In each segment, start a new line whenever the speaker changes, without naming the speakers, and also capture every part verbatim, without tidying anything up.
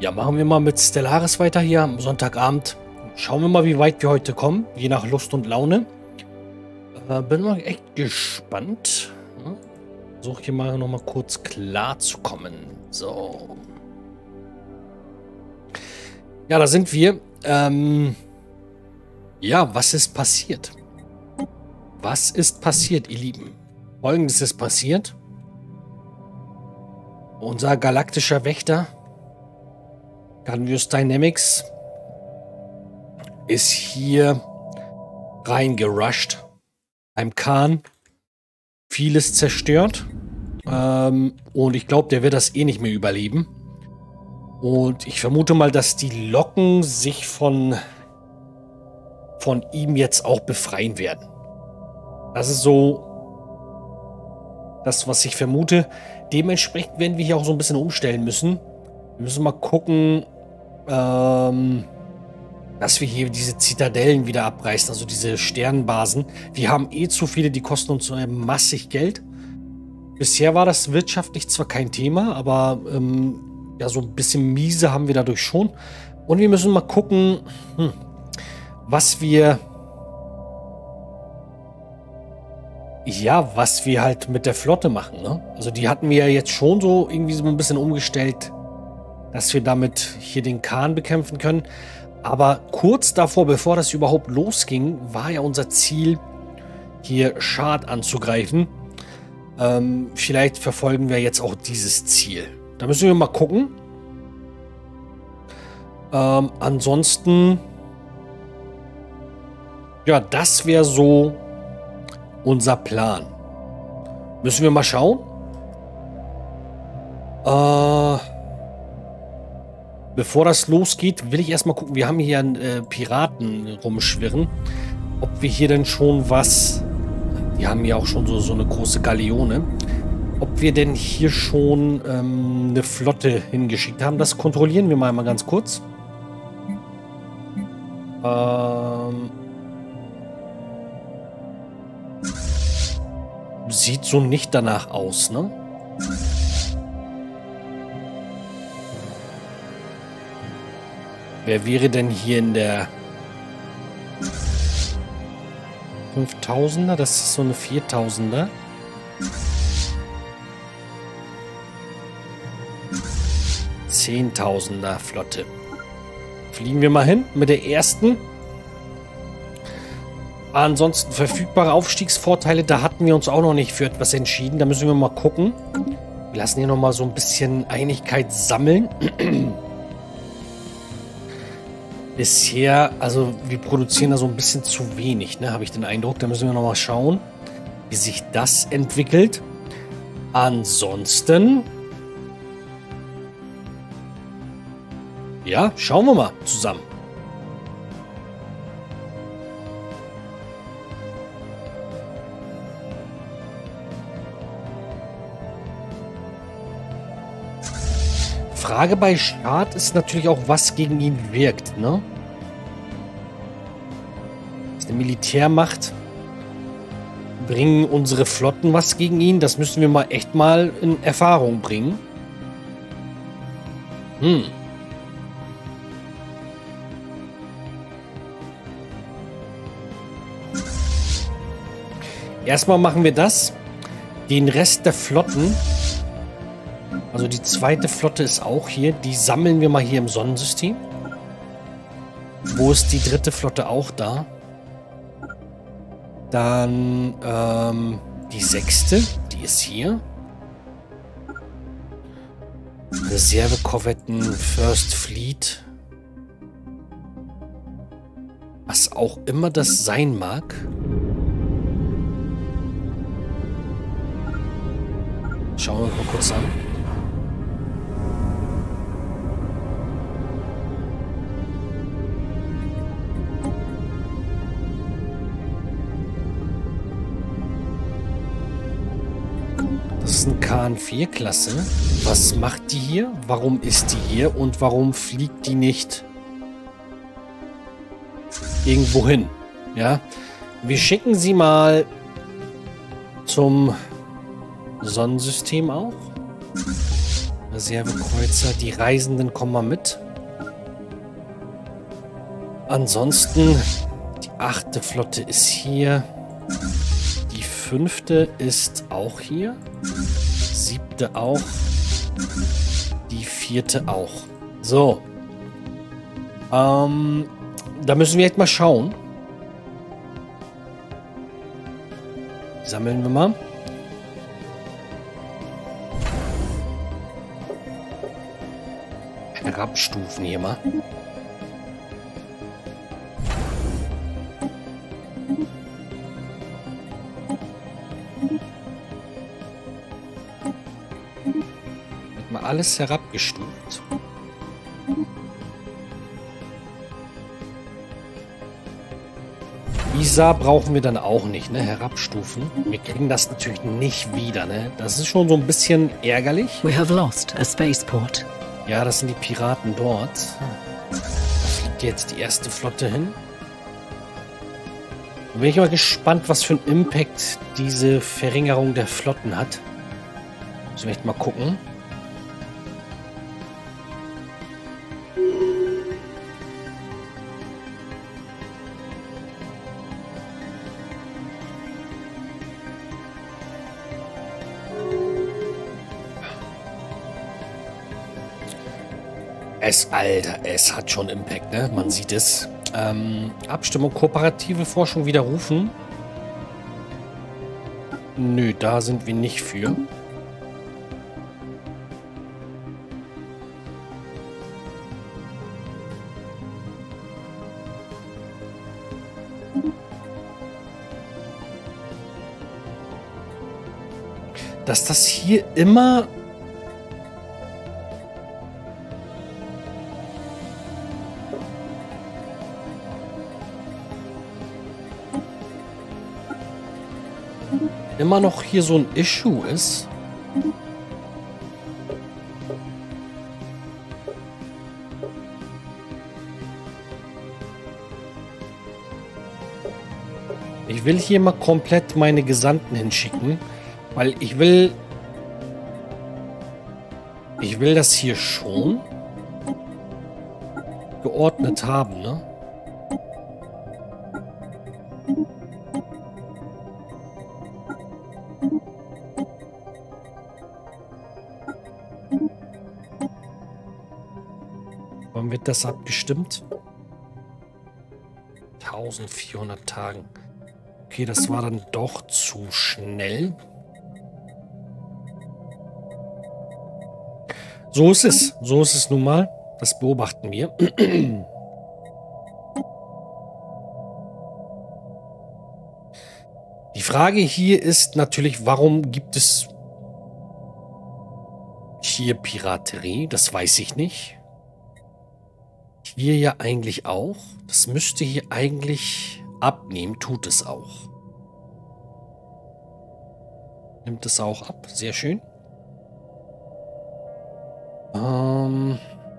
Ja, machen wir mal mit Stellaris weiter hier am Sonntagabend. Schauen wir mal, wie weit wir heute kommen, je nach Lust und Laune. Äh, bin mal echt gespannt. Ja, versuche hier mal noch mal kurz klar zu kommen. So. Ja, da sind wir. Ähm, ja, was ist passiert? Was ist passiert, ihr Lieben? Folgendes ist passiert. Unser galaktischer Wächter, Canvius Dynamics, ist hier reingerusht. Beim Khan vieles zerstört. Ähm, und ich glaube, der wird das eh nicht mehr überleben. Und ich vermute mal, dass die Locken sich von, von ihm jetzt auch befreien werden. Das ist so das, was ich vermute. Dementsprechend werden wir hier auch so ein bisschen umstellen müssen. Wir müssen mal gucken, ähm, dass wir hier diese Zitadellen wieder abreißen, also diese Sternbasen. Wir haben eh zu viele, die kosten uns äh, massig Geld. Bisher war das wirtschaftlich zwar kein Thema, aber ähm, ja, so ein bisschen miese haben wir dadurch schon. Und wir müssen mal gucken, hm, was wir... Ja, was wir halt mit der Flotte machen, ne? Also die hatten wir ja jetzt schon so irgendwie so ein bisschen umgestellt, dass wir damit hier den Khan bekämpfen können. Aber kurz davor, bevor das überhaupt losging, war ja unser Ziel, hier Schad anzugreifen. Ähm, vielleicht verfolgen wir jetzt auch dieses Ziel. Da müssen wir mal gucken. Ähm, ansonsten, ja, das wäre so unser Plan. Müssen wir mal schauen. Äh, bevor das losgeht, will ich erstmal gucken. Wir haben hier einen äh, Piraten rumschwirren. Ob wir hier denn schon was... Die haben ja auch schon so, so eine große Galeone. Ob wir denn hier schon ähm, eine Flotte hingeschickt haben, das kontrollieren wir mal einmal ganz kurz. Ähm... Sieht so nicht danach aus, ne? Wer wäre denn hier in der fünftausender? Das ist so eine viertausender. zehntausender Flotte. Fliegen wir mal hin mit der ersten. Ansonsten verfügbare Aufstiegsvorteile, da hatten wir uns auch noch nicht für etwas entschieden. Da müssen wir mal gucken. Wir lassen hier noch mal so ein bisschen Einigkeit sammeln. Bisher, also wir produzieren da so ein bisschen zu wenig, ne, habe ich den Eindruck. Da müssen wir noch mal schauen, wie sich das entwickelt. Ansonsten, ja, schauen wir mal zusammen. Frage bei Schad ist natürlich auch, was gegen ihn wirkt, ne? Was die Militärmacht, bringen unsere Flotten was gegen ihn? Das müssen wir mal echt mal in Erfahrung bringen. Hm. Erstmal machen wir das. Den Rest der Flotten... Also die zweite Flotte ist auch hier. Die sammeln wir mal hier im Sonnensystem. Wo ist die dritte Flotte auch da? Dann ähm, die sechste. Die ist hier. Reservekorvetten, First Fleet. Was auch immer das sein mag. Schauen wir uns mal kurz an. Das ist eine K N vier Klasse. Was macht die hier? Warum ist die hier? Und warum fliegt die nicht irgendwo hin? Ja, wir schicken sie mal zum Sonnensystem auch. Reservekreuzer. Die Reisenden kommen mal mit. Ansonsten, die achte Flotte ist hier. Die fünfte ist auch hier. Siebte auch. Die vierte auch. So. Ähm, da müssen wir jetzt mal schauen. Sammeln wir mal. Herabstufen hier mal. Wird mal alles herabgestuft. Isa brauchen wir dann auch nicht, ne? Herabstufen. Wir kriegen das natürlich nicht wieder, ne? Das ist schon so ein bisschen ärgerlich.
We have lost a spaceport.
Ja, das sind die Piraten dort. Da fliegt jetzt die erste Flotte hin. Da bin ich mal gespannt, was für einen Impact diese Verringerung der Flotten hat. Müssen wir echt mal gucken. Es, Alter, es hat schon Impact, ne? Man sieht es. Ähm, Abstimmung, kooperative Forschung widerrufen. Nö, da sind wir nicht für. Dass das hier immer... immer noch hier so ein Issue ist. Ich will hier mal komplett meine Gesandten hinschicken, weil ich will... Ich will das hier schon geordnet haben, ne? Wann wird das abgestimmt? eintausendvierhundert Tagen. Okay, das war dann doch zu schnell. So ist es. So ist es nun mal. Das beobachten wir. Die Frage hier ist natürlich, warum gibt es hier Piraterie? Das weiß ich nicht. Hier ja eigentlich auch. Das müsste hier eigentlich abnehmen. Tut es auch. Nimmt es auch ab. Sehr schön. Ähm...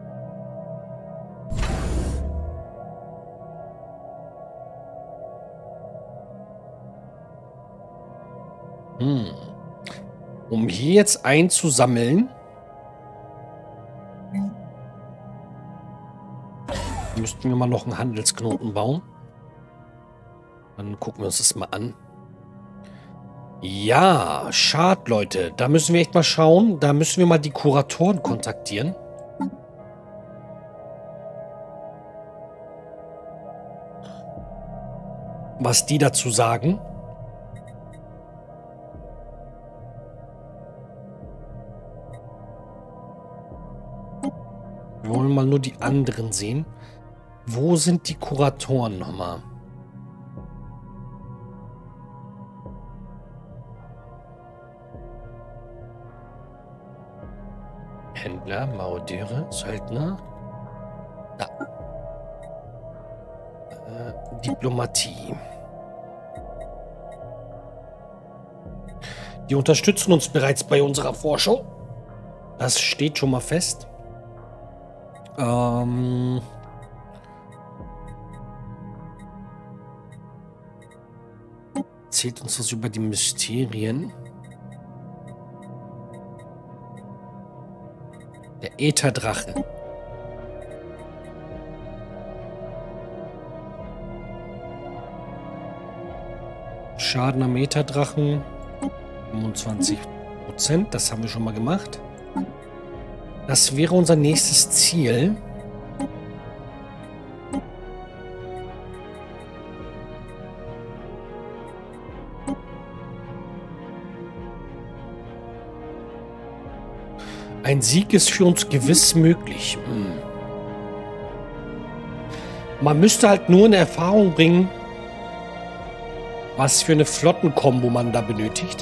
Hm. Um hier jetzt einzusammeln, müssten wir mal noch einen Handelsknoten bauen. Dann gucken wir uns das mal an. Ja, schade, Leute. Da müssen wir echt mal schauen. Da müssen wir mal die Kuratoren kontaktieren. Was die dazu sagen. Wir wollen mal nur die anderen sehen. Wo sind die Kuratoren nochmal? Händler, Marodeurer, Söldner. Da. Äh, Diplomatie. Die unterstützen uns bereits bei unserer Forschung. Das steht schon mal fest. Ähm... Erzählt uns was über die Mysterien. Der Ätherdrache. Schaden am Ätherdrachen. fünfundzwanzig Prozent. Das haben wir schon mal gemacht. Das wäre unser nächstes Ziel. Ein Sieg ist für uns gewiss möglich. Hm. Man müsste halt nur in Erfahrung bringen, was für eine Flottenkombo man da benötigt.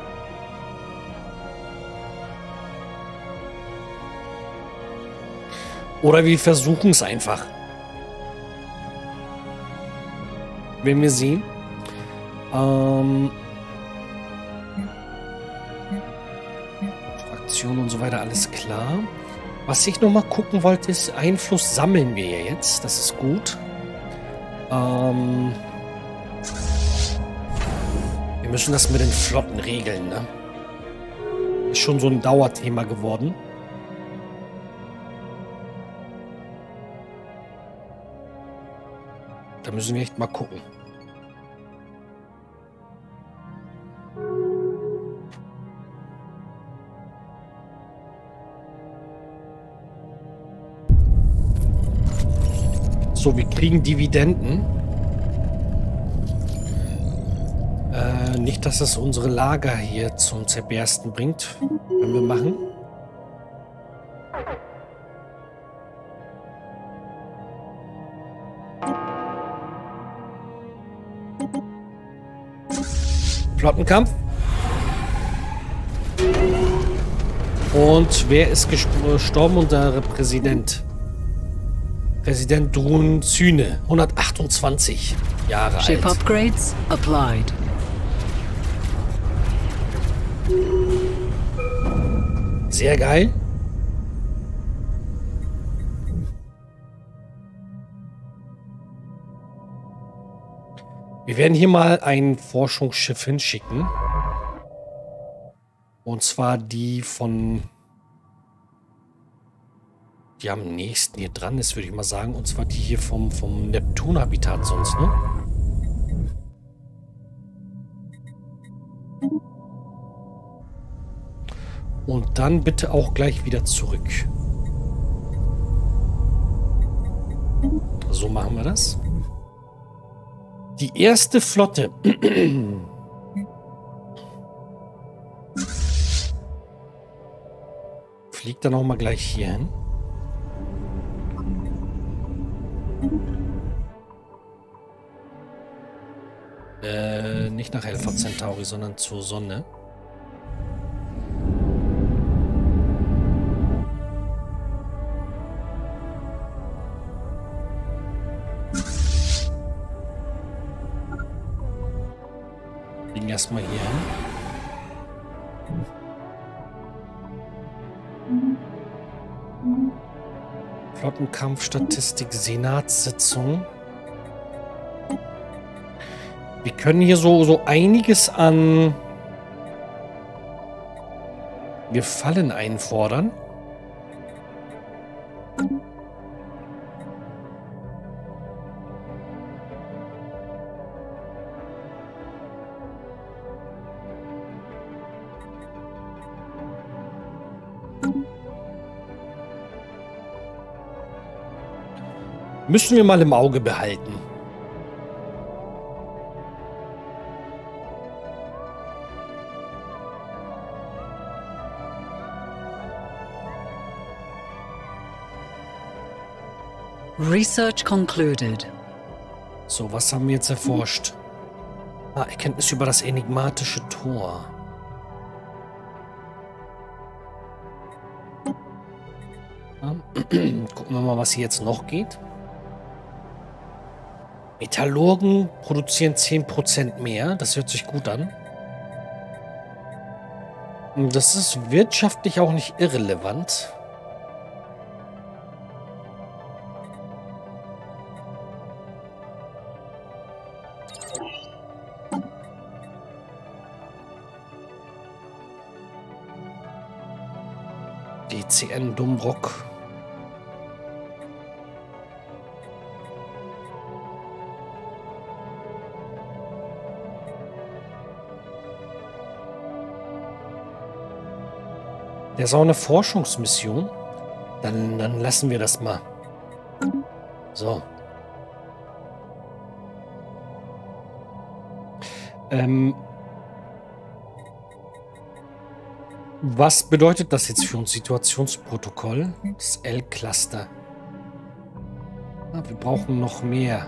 Oder wir versuchen es einfach. Wenn wir sehen. Ähm... Und so weiter, alles klar. Was ich noch mal gucken wollte, ist, Einfluss sammeln wir ja jetzt. Das ist gut. Ähm wir müssen das mit den Flotten regeln, ne? Ist schon so ein Dauerthema geworden. Da müssen wir echt mal gucken. So, wir kriegen Dividenden. Äh, nicht, dass es unsere Lager hier zum Zerbersten bringt, wenn wir machen. Flottenkampf. Und wer ist gestorben? Unser Präsident. Präsident Drun Zyne, hundertachtundzwanzig Jahre
Ship
alt.
upgrades applied.
Sehr geil. Wir werden hier mal ein Forschungsschiff hinschicken. Und zwar die von... die am nächsten hier dran ist, würde ich mal sagen. Und zwar die hier vom, vom Neptun-Habitat sonst, ne? Und dann bitte auch gleich wieder zurück. So machen wir das. Die erste Flotte. Fliegt dann auch mal gleich hier hin. Äh, nicht nach Alpha Centauri, sondern zur Sonne. Fliegen erstmal hier hin. Flottenkampfstatistik, Senatssitzung. Wir können hier so, so einiges an Gefallen einfordern. Müssen wir mal im Auge behalten.
Research concluded.
So, was haben wir jetzt erforscht? Ah, Erkenntnis über das enigmatische Tor. Ja. Gucken wir mal, was hier jetzt noch geht. Metallurgen produzieren zehn Prozent mehr. Das hört sich gut an. Und das ist wirtschaftlich auch nicht irrelevant. Die C N Dumbrock. Der ist auch eine Forschungsmission. Dann, dann lassen wir das mal. So. Ähm, was bedeutet das jetzt für uns? Situationsprotokoll? Das L-Cluster. Ah, wir brauchen noch mehr.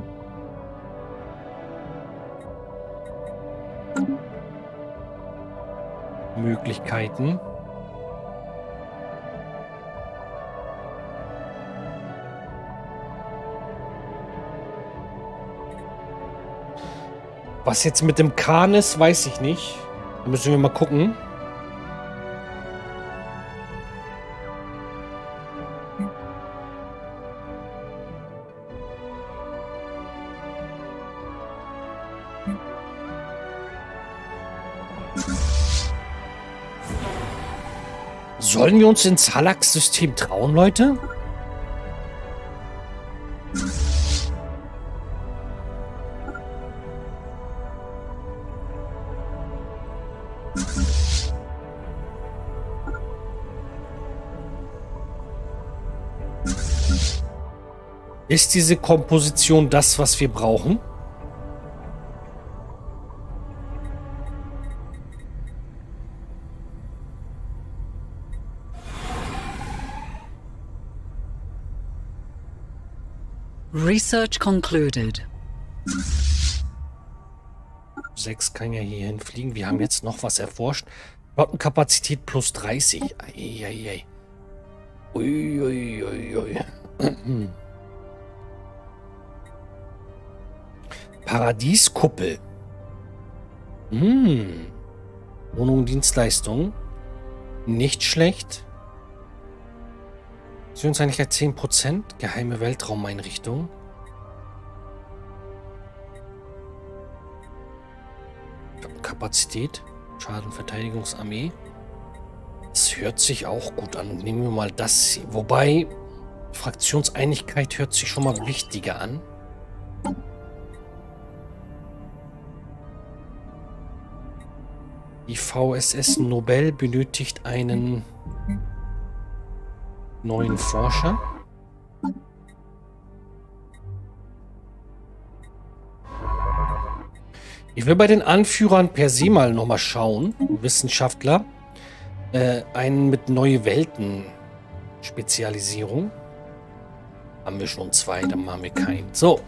Möglichkeiten. Was jetzt mit dem Kahn ist, weiß ich nicht. Da müssen wir mal gucken. Sollen wir uns ins Hallax-System trauen, Leute? Ist diese Komposition das, was wir brauchen?
Research concluded.
Sechs kann ja hier hinfliegen. Wir haben jetzt noch was erforscht. Flottenkapazität plus dreißig. Eieiei. Uiuiui. Paradieskuppel. Hm. Wohnung, Dienstleistung. Nicht schlecht. Sie uns eigentlich zehn Prozent. Geheime Weltraumeinrichtung. Kapazität. Schadenverteidigungsarmee. Das hört sich auch gut an. Nehmen wir mal das hier. Wobei, Fraktionseinigkeit hört sich schon mal wichtiger an. Die V S S Nobel benötigt einen neuen Forscher. Ich will bei den Anführern per se mal nochmal schauen. Wissenschaftler. Äh, einen mit neue Welten Spezialisierung. Haben wir schon zwei, dann machen wir keinen. So.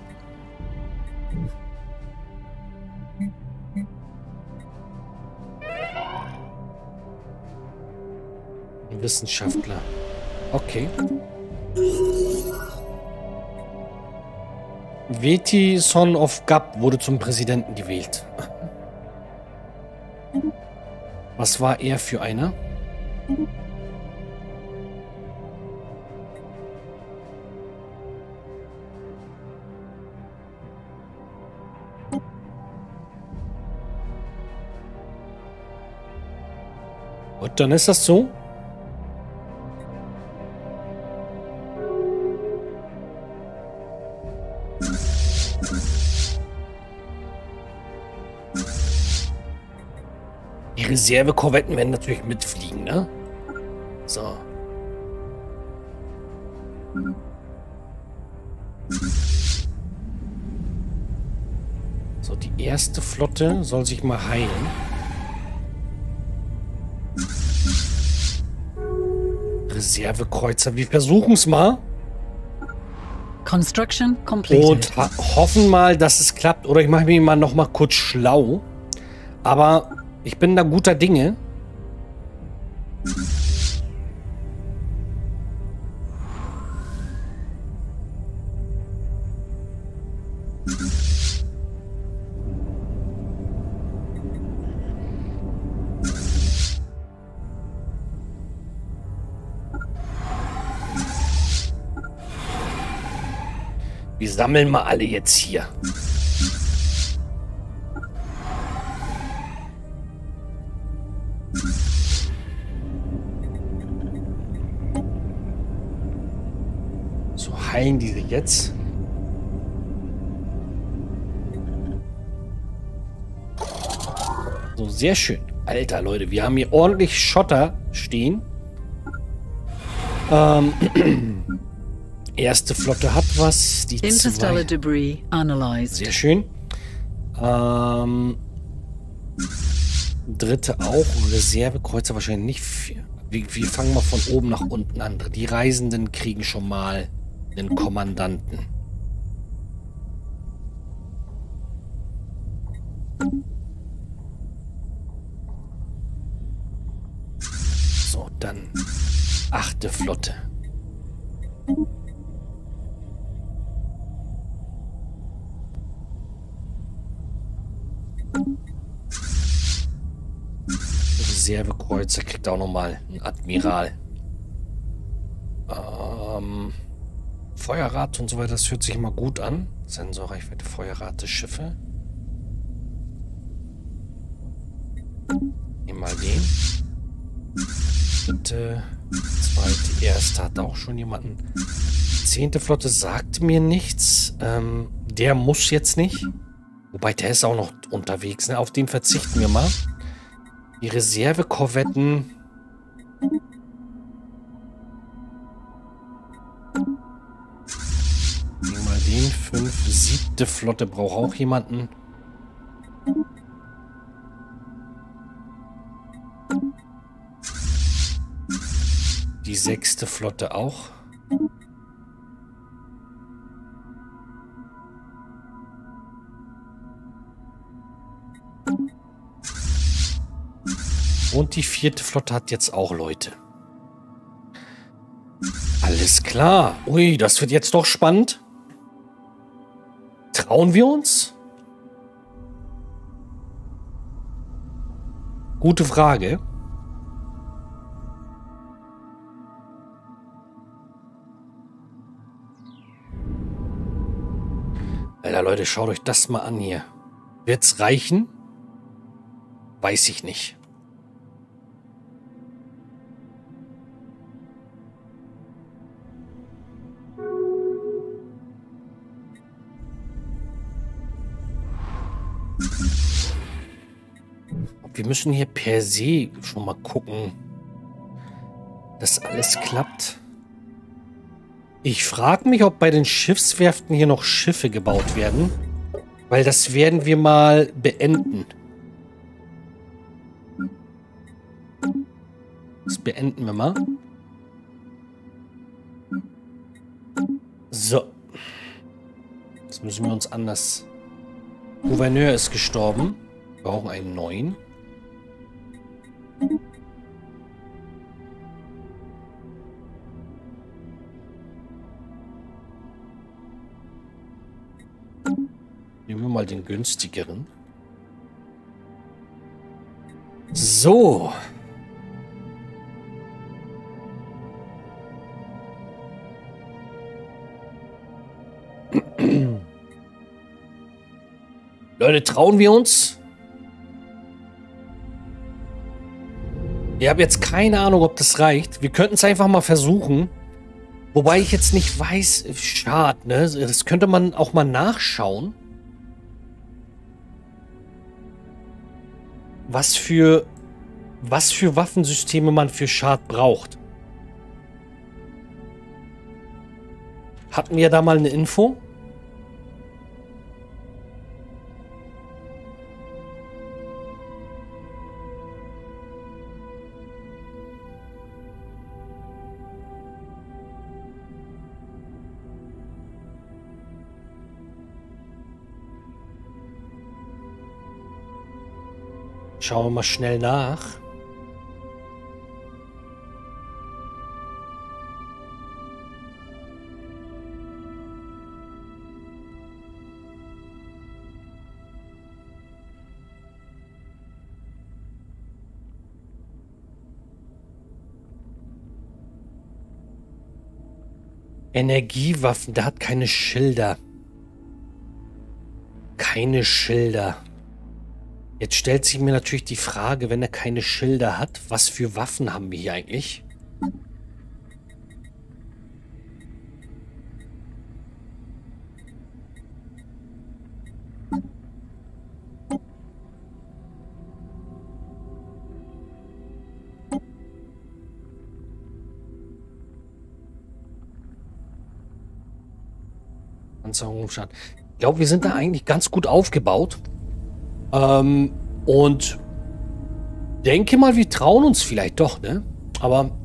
Wissenschaftler. Okay. Veti Son of Gap wurde zum Präsidenten gewählt. Was war er für einer? Und dann ist das so. Die Reservekorvetten werden natürlich mitfliegen, ne? So. So, die erste Flotte soll sich mal heilen. Reservekreuzer, wir versuchen es mal.
Construction completed.
Und hoffen mal, dass es klappt. Oder ich mache mich mal noch mal kurz schlau. Aber ich bin da guter Dinge. Wir sammeln mal alle jetzt hier. heilen die sich jetzt. So, sehr schön. Alter, Leute, wir haben hier ordentlich Schotter stehen. Ähm, erste Flotte hat was. Die
Interstellar
zwei.
debris analyzed.
Sehr schön. Ähm, dritte auch. Reservekreuzer wahrscheinlich nicht viel. Wir, wir fangen mal von oben nach unten an. Die Reisenden kriegen schon mal einen Kommandanten. So, dann achte Flotte. Reservekreuzer kriegt auch nochmal ein Admiral. Ähm, Feuerrate und so weiter, das hört sich immer gut an. Sensorreichweite, Feuerrate, Schiffe. Nehmen mal den. Dritte, zweite, erste hat auch schon jemanden. Zehnte Flotte sagt mir nichts. Ähm, der muss jetzt nicht. Wobei, der ist auch noch unterwegs. Ne? Auf den verzichten wir mal. Die Reservekorvetten. Nehmen mal den. Fünf. Siebte Flotte braucht auch jemanden. Die sechste Flotte auch. Und die vierte Flotte hat jetzt auch Leute. Alles klar. Ui, das wird jetzt doch spannend. Trauen wir uns? Gute Frage. Alter, Leute, schaut euch das mal an hier. Wird's reichen? Weiß ich nicht. Wir müssen hier per se schon mal gucken, dass alles klappt. Ich frage mich, ob bei den Schiffswerften hier noch Schiffe gebaut werden. Weil das werden wir mal beenden. Das beenden wir mal. So. Jetzt müssen wir uns anders... Gouverneur ist gestorben. Wir brauchen einen neuen. Nehmen wir mal den günstigeren. So. Leute, trauen wir uns? Ich habe jetzt keine Ahnung, ob das reicht. Wir könnten es einfach mal versuchen. Wobei ich jetzt nicht weiß, schade, ne? Das könnte man auch mal nachschauen. Was für, was für Waffensysteme man für Schad braucht. Hatten wir da mal eine Info? Schauen wir mal schnell nach. Energiewaffen, der hat keine Schilder. Keine Schilder. Jetzt stellt sich mir natürlich die Frage, wenn er keine Schilder hat, was für Waffen haben wir hier eigentlich? Panzerung, Schaden. Ich glaube, wir sind da eigentlich ganz gut aufgebaut. Ähm, und denke mal, wir trauen uns vielleicht doch, ne? Aber